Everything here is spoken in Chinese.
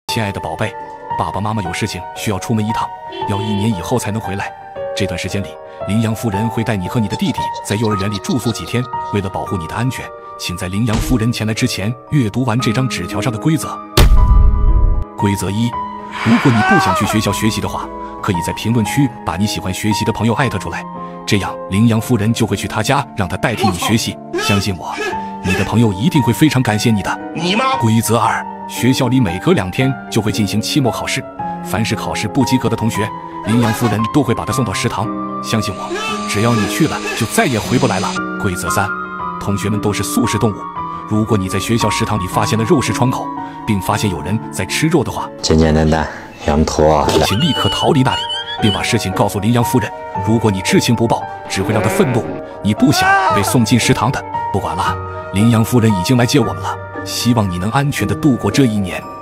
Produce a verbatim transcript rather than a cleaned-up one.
亲爱的宝贝，爸爸妈妈有事情需要出门一趟，要一年以后才能回来。这段时间里，羚羊夫人会带你和你的弟弟在幼儿园里住宿几天。为了保护你的安全，请在羚羊夫人前来之前阅读完这张纸条上的规则。规则一：如果你不想去学校学习的话，可以在评论区把你喜欢学习的朋友艾特出来，这样羚羊夫人就会去他家，让他代替你学习。相信我，你的朋友一定会非常感谢你的。 你妈！ 规则二：学校里每隔两天就会进行期末考试，凡是考试不及格的同学，羚羊夫人都会把他送到食堂。相信我，只要你去了，就再也回不来了。规则三：同学们都是素食动物，如果你在学校食堂里发现了肉食窗口，并发现有人在吃肉的话， 简简单单，羊驼， 请立刻逃离那里，并把事情告诉羚羊夫人。如果你知情不报，只会让她愤怒，你不想被送进食堂的。不管了，羚羊夫人已经来接我们了，希望你能安全地度过这一年。